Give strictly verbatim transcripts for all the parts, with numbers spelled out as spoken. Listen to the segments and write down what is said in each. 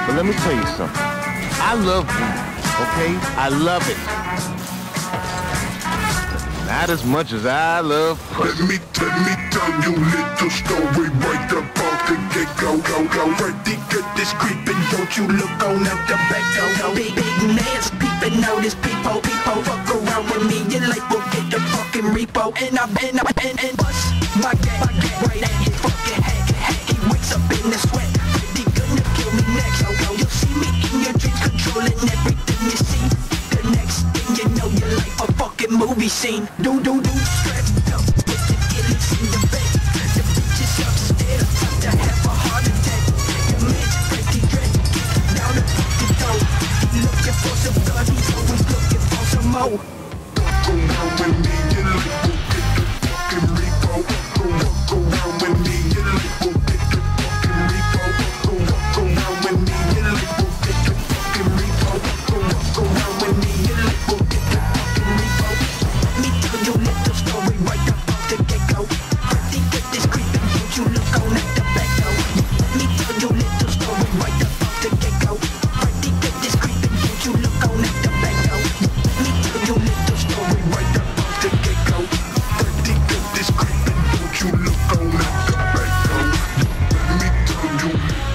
But let me tell you something. I love weed, okay? I love it. Not as much as I love pussy. Let me, let me tell you a little story right about the get-go, go, go. Pretty good, this creeping, don't you look on out the back, go, go. Big, big man's peeping out this people, people. Fuck around with me, your life will get the fucking repo. And I, and I, and, and bust my gang, my gang right at his fucking hack, hack. He wakes up in the sweat, pretty gonna kill me next, go, go. You'll see me in your dreams, controlling everything you see. The next thing you know, your life a fucking movie scene. Do, do, do, strapped up with the gillies in the bed. The bitches upstairs, about to have a heart attack. The man's pretty dread, kicking down the fucking door. He looking for some blood, he's always looking for some more. Walk around with me, your life will get the fucking repo. Go walk around with me, your life will get the fucking repo. Go walk around with me, your life will get the fucking repo. Go walk around with me, your life will get the fucking repo. Let me tell you a little story right about the get-go. Pretty good, this creeping, don't you look on at the back door. Let me tell you a little story right about the get-go. Pretty good, this creeping, don't you look on at the back door. Let me tell you a little story right about the get-go. Pretty good, this creeping, don't you look on at the back door. Let me tell you a little story right about the get-go.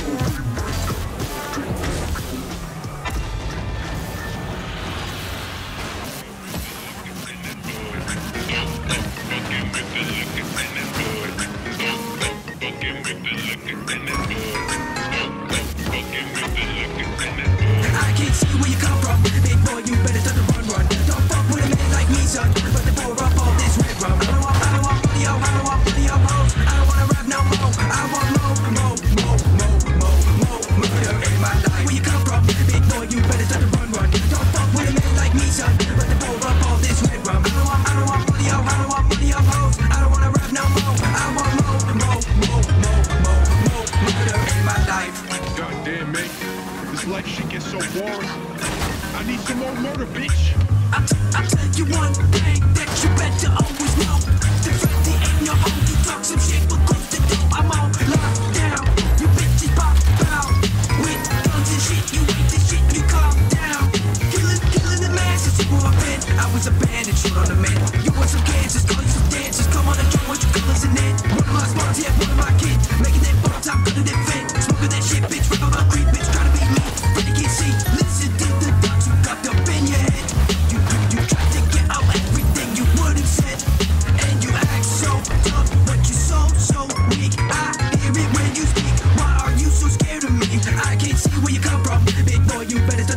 I can't see where you come from, big boy, you better start to run, run. Don't fuck with a man like me, son, but they pour up all this red rum. I don't want, I don't want money, I don't want money, I'm hoes. I don't wanna rap no more, I want more, more, more, more, more, more murder in my life. Where you come from, big boy, you better start to run, run. Don't fuck with a man like me, son, but they pour up all this red rum. I don't want, I don't want money, I don't want money, I'm hoes. I don't wanna rap no more, I want more, more, more, more, more, more murder in my life. God damn, mate. This life shit gets so boring. I need some more murder, bitch. I t I tell you one thing that you better always know. The fifty in your home, you talk some shit, but close the door. I'm on lockdown. You bitches pop out with guns and shit. You hate this shit, you calm down. Killing, killing the masses. You were a fan, I was a band and shit on the man. You want some Kansas, call you some dances. Come on and join what you colors in it. One of my smarts, yeah, one of my kids. Making that bomb top, good at that fit. Smoking that shit, bitch. Rip on my creep, bitch. Try to beat me, but you can't see. Listen to the thoughts you got up in your head. You, you, you tried to get out everything you would have said. And you act so tough, but you're so, so weak. I hear it when you speak. Why are you so scared of me? I can't see where you come from. Big boy, you better stop.